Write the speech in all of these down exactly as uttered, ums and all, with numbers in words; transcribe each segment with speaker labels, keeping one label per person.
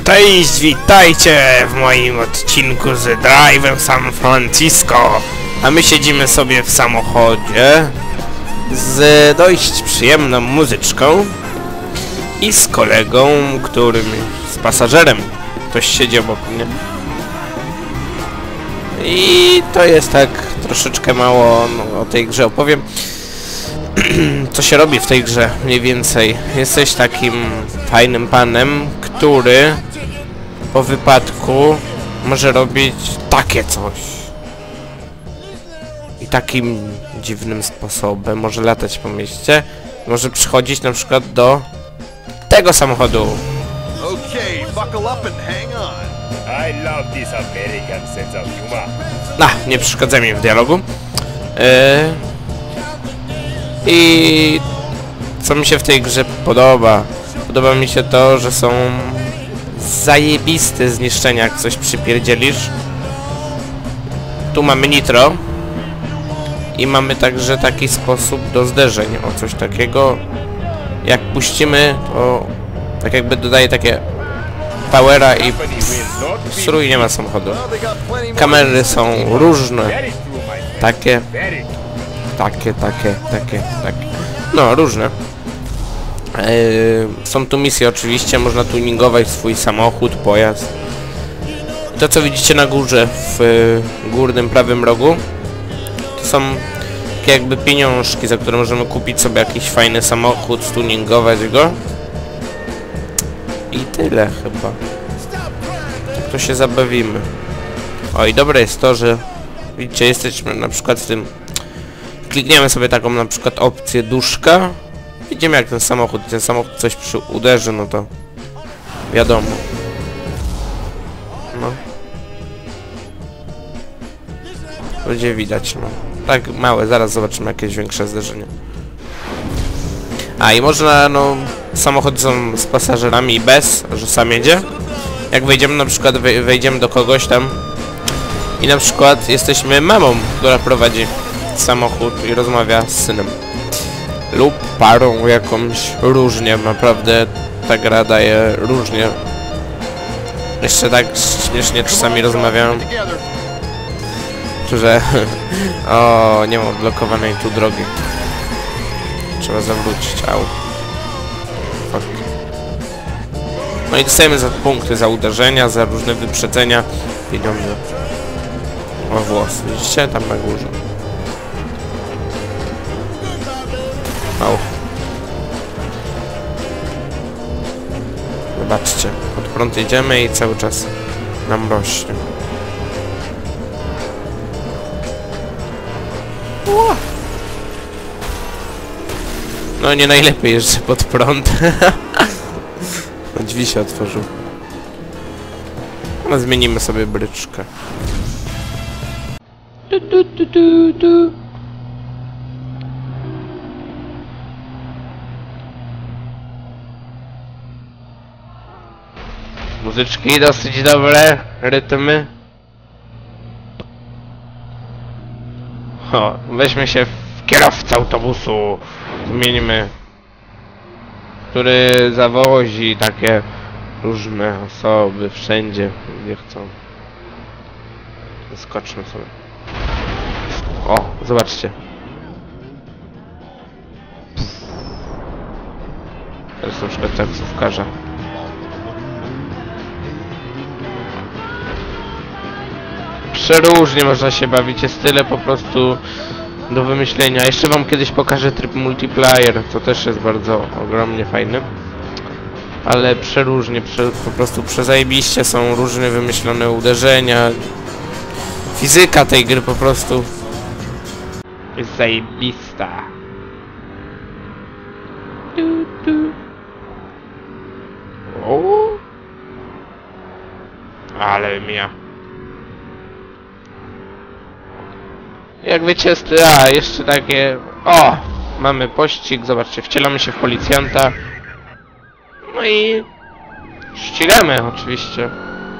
Speaker 1: Cześć, witajcie w moim odcinku z Drive'em San Francisco. A my siedzimy sobie w samochodzie z dość przyjemną muzyczką i z kolegą, którym, z pasażerem. Ktoś siedzi obok mnie. I to jest tak troszeczkę mało, no, o tej grze opowiem. Co się robi w tej grze mniej więcej. Jesteś takim fajnym panem, który po wypadku może robić takie coś. I takim dziwnym sposobem może latać po mieście. Może przychodzić na przykład do tego samochodu. A, nie przeszkadza mi w dialogu. Yy... I co mi się w tej grze podoba? Podoba mi się to, że są zajebiste zniszczenia, jak coś przypierdzielisz. Tu mamy nitro. I mamy także taki sposób do zderzeń. O, coś takiego. Jak puścimy, to tak jakby dodaje takie powera i strój, nie ma samochodu. Kamery są różne. Takie. Takie, takie, takie, takie. No, różne. Yy, są tu misje oczywiście, można tuningować swój samochód, pojazd. To, co widzicie na górze, w y, górnym prawym rogu, to są takie jakby pieniążki, za które możemy kupić sobie jakiś fajny samochód, stuningować go. I tyle chyba. Tak to się zabawimy. O, i dobre jest to, że widzicie, jesteśmy na przykład w tym. Klikniemy sobie taką na przykład opcję duszka. Widzimy, jak ten samochód, ten samochód coś przy uderzy, no to wiadomo. No. Będzie widać, no. Tak małe, zaraz zobaczymy jakieś większe zderzenie. A i można, no, samochody są z pasażerami i bez, że sam jedzie. Jak wejdziemy na przykład, wejdziemy do kogoś tam i na przykład jesteśmy mamą, która prowadzi samochód i rozmawia z synem lub parą jakąś, różnie, naprawdę ta gra daje różnie. Jeszcze tak śmiesznie czasami rozmawiam, że o, nie mam odblokowanej tu drogi, trzeba zawrócić, au. Fuck. No i dostajemy za punkty, za uderzenia, za różne wyprzedzenia, pieniądze. O, włos, widzicie? Tam na górze. Au. Zobaczcie, pod prąd jedziemy i cały czas nam rośnie. Ua. No nie najlepiej jeszcze pod prąd. No, drzwi się otworzył. No zmienimy sobie bryczkę. Du, du, du, du, du. Muzyczki dosyć dobre, rytmy. O, weźmy się w kierowcę autobusu, zmienimy, który zawozi takie różne osoby wszędzie, gdzie chcą. Skoczmy sobie. O, zobaczcie. To jest na przykład taksówkarza. Przeróżnie można się bawić, jest tyle po prostu do wymyślenia. Jeszcze wam kiedyś pokażę tryb multiplayer, co też jest bardzo ogromnie fajny. Ale przeróżnie, prze, po prostu przezajebiście są różne wymyślone uderzenia. Fizyka tej gry po prostu jest zajebista. Du, du. O. Ale mia. Jak wiecie, a jeszcze takie... O! Mamy pościg, zobaczcie, wcielamy się w policjanta. No i... ścigamy oczywiście.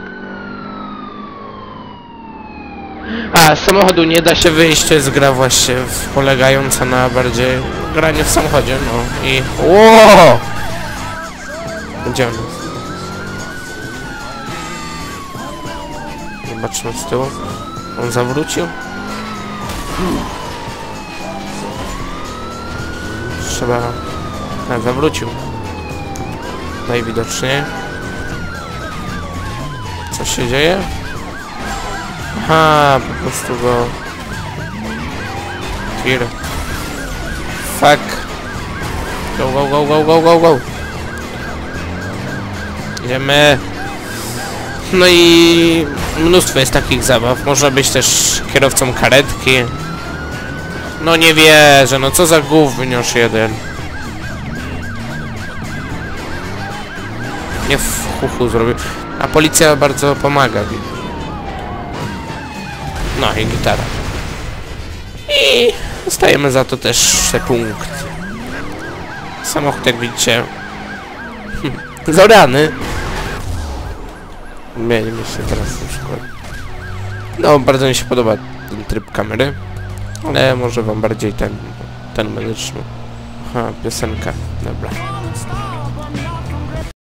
Speaker 1: A, z samochodu nie da się wyjść, to jest gra właśnie polegająca na bardziej graniu w samochodzie, no i... Ło! Gdzie on jest? Zobaczmy z tyłu. On zawrócił. Trzeba... A, zawrócił. Najwidoczniej. Co się dzieje? Aha, po prostu go... Tir. Fuck. Go, go, go, go, go, go, go. Idziemy. No i mnóstwo jest takich zabaw. Można być też kierowcą karetki. No nie wierzę, no co za gówniarz jeden. Nie w chuchu zrobił. A policja bardzo pomaga. No i gitara. I dostajemy za to też te punkty. Samochód, jak widzicie, zorany. Zmienimy się teraz na przykład. No, bardzo mi się podoba ten tryb kamery. Ale może wam bardziej ten, ten medyczny. Aha, piosenka. Dobra.